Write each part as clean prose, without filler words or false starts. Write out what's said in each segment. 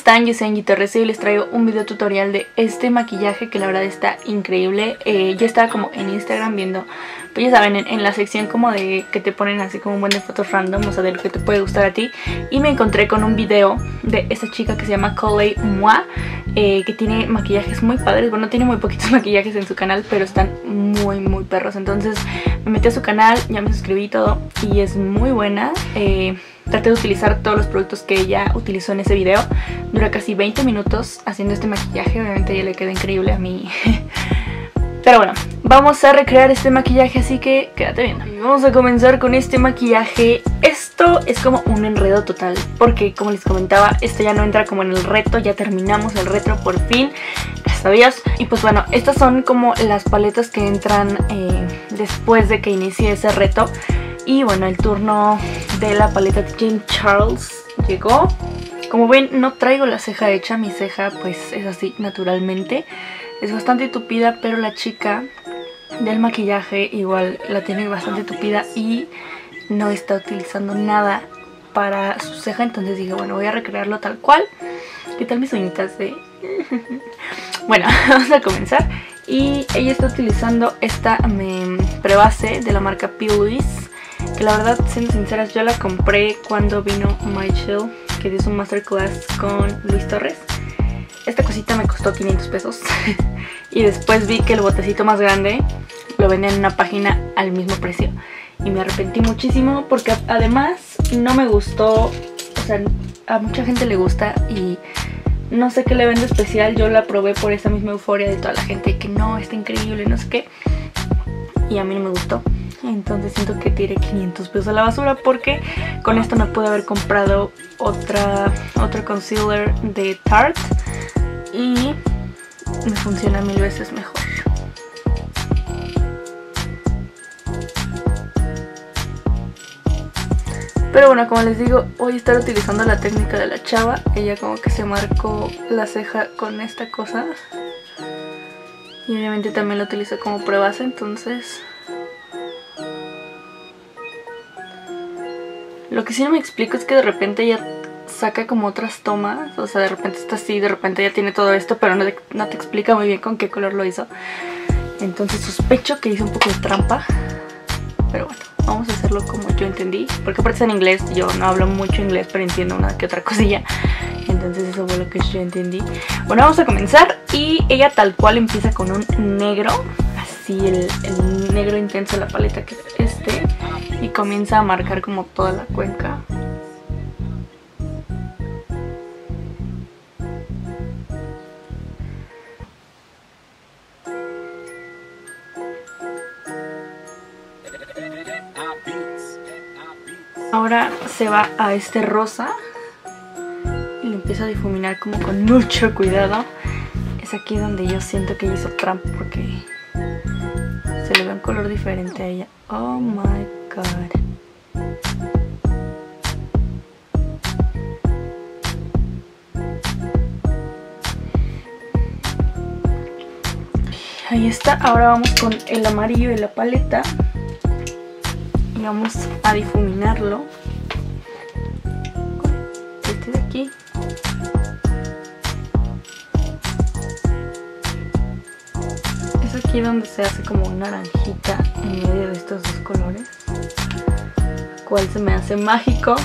están? Yo soy Angie Torres y hoy les traigo un video tutorial de este maquillaje que la verdad está increíble. Yo estaba como en Instagram viendo, pues ya saben, en la sección como de que te ponen así como un buen de fotos random, o sea, de lo que te puede gustar a ti. Y me encontré con un video de esta chica que se llama Coley Moi, que tiene maquillajes muy padres. Bueno, tiene muy poquitos maquillajes en su canal, pero están muy perros. Entonces me metí a su canal, ya me suscribí y todo, y es muy buena. Traté de utilizar todos los productos que ella utilizó en ese video. Dura casi 20 minutos haciendo este maquillaje. Obviamente a ella le queda increíble, a mí. Pero bueno, vamos a recrear este maquillaje, así que quédate viendo. Y vamos a comenzar con este maquillaje. Esto es como un enredo total, porque como les comentaba, esto ya no entra como en el reto. Ya terminamos el reto por fin, gracias a Dios. Y pues bueno, estas son como las paletas que entran después de que inicie ese reto. Y bueno, el turno de la paleta de James Charles llegó. Como ven, no traigo la ceja hecha. Mi ceja pues es así naturalmente. Es bastante tupida, pero la chica del maquillaje igual la tiene bastante tupida y no está utilizando nada para su ceja. Entonces dije, bueno, voy a recrearlo tal cual. ¿Qué tal mis uñitas de...? Bueno, vamos a comenzar. Y ella está utilizando esta prebase de la marca Piluis, que la verdad, siendo sinceras, yo la compré cuando vino Michelle, que dio su masterclass con Luis Torres. Esta cosita me costó 500 pesos. Y después vi que el botecito más grande lo vendían en una página al mismo precio. Y me arrepentí muchísimo porque además no me gustó. O sea, a mucha gente le gusta y no sé qué le vende especial. Yo la probé por esa misma euforia de toda la gente que no, está increíble, no sé qué. Y a mí no me gustó. Entonces siento que tiré 500 pesos a la basura, porque con esto me pude haber comprado otro concealer de Tarte y me funciona 1000 veces mejor. Pero bueno, como les digo, voy a estar utilizando la técnica de la chava. Ella como que se marcó la ceja con esta cosa y obviamente también la utilizo como prebase, entonces... Lo que sí no me explico es que de repente ella saca como otras tomas. O sea, de repente está así, de repente ella tiene todo esto, pero no te explica muy bien con qué color lo hizo. Entonces sospecho que hizo un poco de trampa. Pero bueno, vamos a hacerlo como yo entendí. Porque aparte está en inglés, yo no hablo mucho inglés, pero entiendo una que otra cosilla. Entonces eso fue lo que yo entendí. Bueno, vamos a comenzar. Y ella tal cual empieza con un negro. Así, el negro intenso de la paleta, que es este. Y comienza a marcar como toda la cuenca. Ahora se va a este rosa y lo empieza a difuminar como con mucho cuidado. Es aquí donde yo siento que ella hizo trampa, porque se le ve un color diferente a ella. Oh my god. Ahí está. Ahora vamos con el amarillo de la paleta y vamos a difuminarlo con este de aquí. Es aquí donde se hace como una naranjita en medio de estos dos colores, cual se me hace mágico,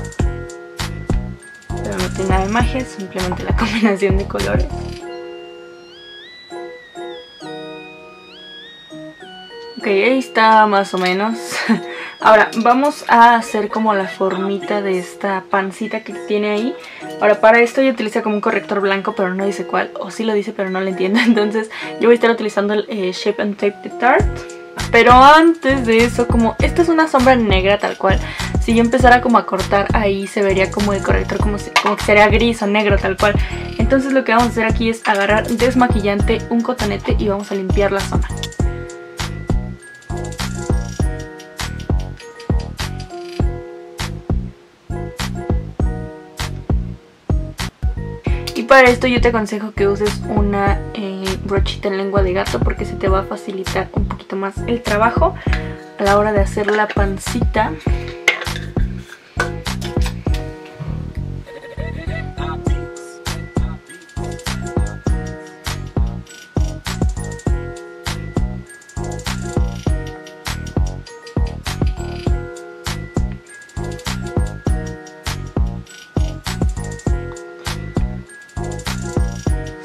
pero no tiene nada de magia, es simplemente la combinación de colores. Ok, ahí está más o menos. Ahora vamos a hacer como la formita de esta pancita que tiene ahí. Ahora para esto yo utilizo como un corrector blanco, pero no dice cuál, o sí lo dice pero no lo entiendo. Entonces yo voy a estar utilizando el Shape and Tape de Tarte. Pero antes de eso, como esta es una sombra negra tal cual, si yo empezara como a cortar ahí se vería como el corrector como que sería gris o negro tal cual. Entonces lo que vamos a hacer aquí es agarrar desmaquillante, un cotonete y vamos a limpiar la zona. Y para esto yo te aconsejo que uses una brochita en lengua de gato, porque se te va a facilitar un poquito más el trabajo a la hora de hacer la pancita.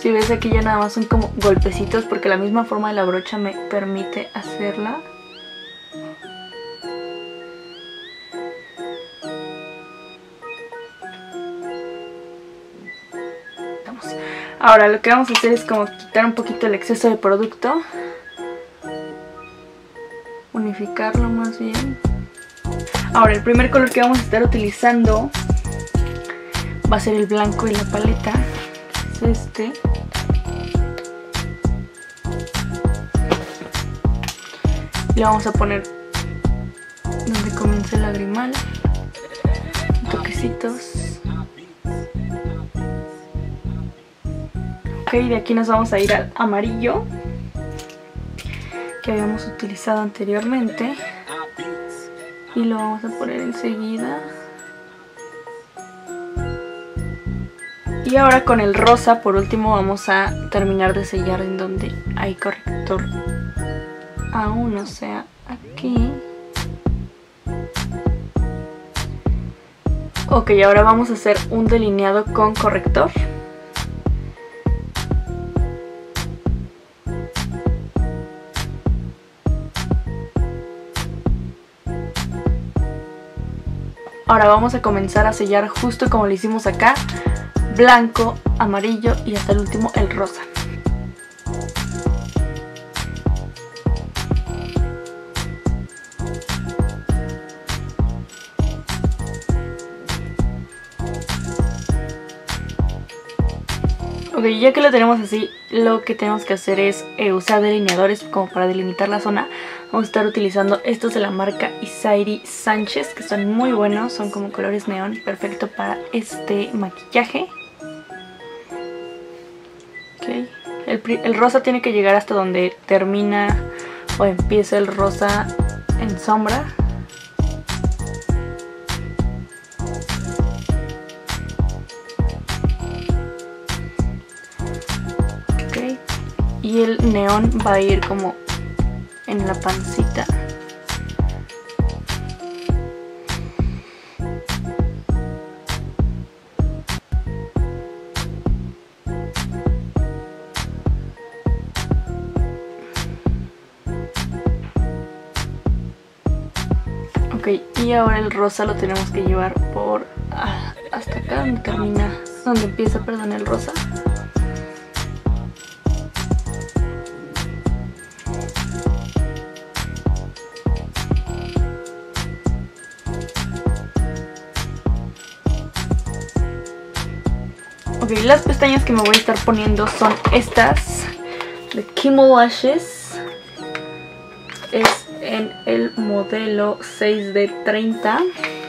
Si ves, aquí ya nada más son como golpecitos porque la misma forma de la brocha me permite hacerla. Ahora lo que vamos a hacer es como quitar un poquito el exceso de producto. Unificarlo más bien. Ahora el primer color que vamos a estar utilizando va a ser el blanco de la paleta. Es este. Le vamos a poner donde comienza el lagrimal. Toquecitos. Ok, de aquí nos vamos a ir al amarillo que habíamos utilizado anteriormente y lo vamos a poner enseguida. Y ahora con el rosa por último vamos a terminar de sellar en donde hay corrector aún, o sea, aquí. Ok, ahora vamos a hacer un delineado con corrector. Ahora vamos a comenzar a sellar justo como lo hicimos acá, blanco, amarillo y hasta el último el rosa. Ok, ya que lo tenemos así, lo que tenemos que hacer es usar delineadores como para delimitar la zona. Vamos a estar utilizando estos de la marca Isairi Sánchez, que son muy buenos, son como colores neón, perfecto para este maquillaje. Okay. El rosa tiene que llegar hasta donde termina o empieza el rosa en sombra. Y el neón va a ir como en la pancita. Ok, y ahora el rosa lo tenemos que llevar por hasta acá donde termina, donde empieza, perdón, el rosa. Ok, las pestañas que me voy a estar poniendo son estas de Kimmel Lashes. Es en el modelo 6D30.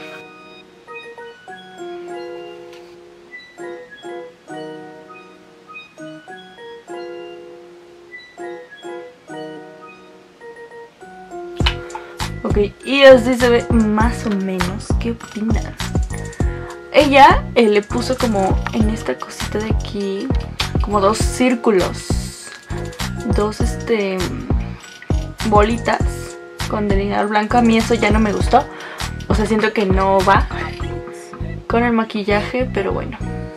Ok, y así se ve más o menos. ¿Qué opinan? Ella le puso como en esta cosita de aquí como dos círculos, dos bolitas con delineador blanco. A mí eso ya no me gustó, o sea, siento que no va con el maquillaje, pero bueno.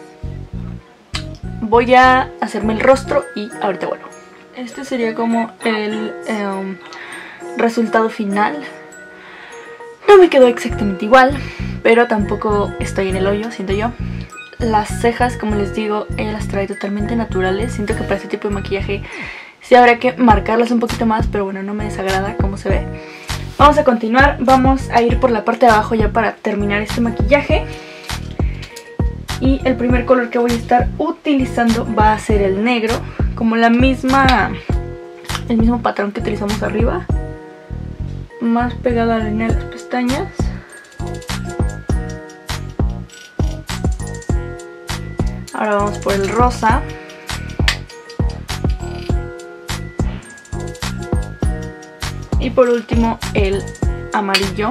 Voy a hacerme el rostro y ahorita vuelvo. Este sería como el resultado final. No me quedó exactamente igual, pero tampoco estoy en el hoyo, siento yo. Las cejas, como les digo, ella las trae totalmente naturales. Siento que para este tipo de maquillaje sí habrá que marcarlas un poquito más, pero bueno, no me desagrada cómo se ve. Vamos a continuar, vamos a ir por la parte de abajo ya para terminar este maquillaje. Y el primer color que voy a estar utilizando va a ser el negro, como el mismo patrón que utilizamos arriba, más pegado a la línea de las pestañas. Ahora vamos por el rosa. Y por último el amarillo.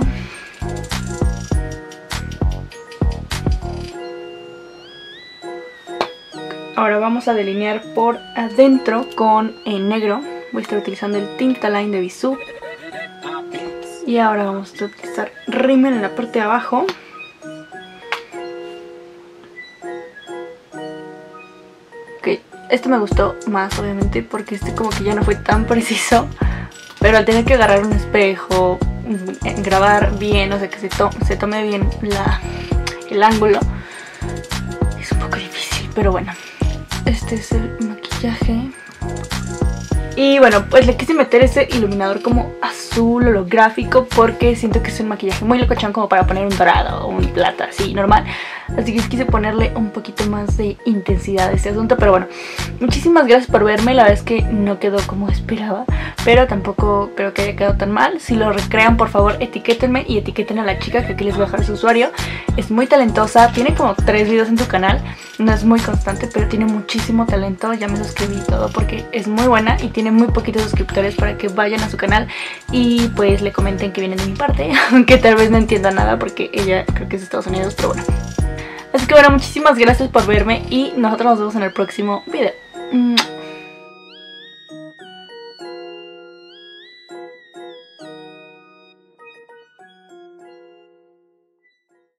Ahora vamos a delinear por adentro con negro. Voy a estar utilizando el Tintaline de Bisú. Y ahora vamos a utilizar rímel en la parte de abajo. Ok, Este me gustó más, obviamente, porque este como que ya no fue tan preciso. Pero al tener que agarrar un espejo, grabar bien, o sea que se tome bien el ángulo, es un poco difícil, pero bueno. Este es el maquillaje. Y bueno, pues le quise meter ese iluminador como azul holográfico porque siento que es un maquillaje muy locochón como para poner un dorado o un plata así normal. Así que quise ponerle un poquito más de intensidad a este asunto. Pero bueno, muchísimas gracias por verme. La verdad es que no quedó como esperaba, pero tampoco creo que haya quedado tan mal. Si lo recrean, por favor etiquétenme y etiqueten a la chica que aquí les voy a dejar su usuario. Es muy talentosa, tiene como 3 videos en su canal. No es muy constante, pero tiene muchísimo talento. Ya me suscribí y todo porque es muy buena y tiene muy poquitos suscriptores, para que vayan a su canal y pues le comenten que vienen de mi parte. Aunque tal vez no entienda nada porque ella creo que es de Estados Unidos, pero bueno. Así que bueno, muchísimas gracias por verme y nosotros nos vemos en el próximo video.